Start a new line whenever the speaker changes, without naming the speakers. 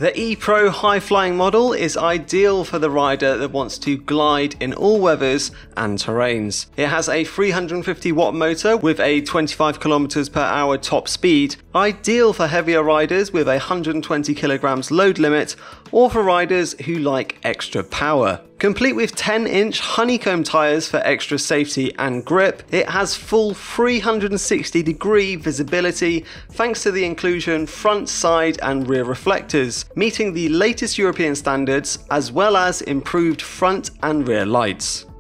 The E-Pro high-flying model is ideal for the rider that wants to glide in all weathers and terrains. It has a 350 watt motor with a 25 km/h top speed, ideal for heavier riders with a 120 kg load limit, or for riders who like extra power. Complete with 10-inch Honeycomb tyres for extra safety and grip, it has full 360-degree visibility thanks to the inclusion front, side and rear reflectors, meeting the latest European standards as well as improved front and rear lights.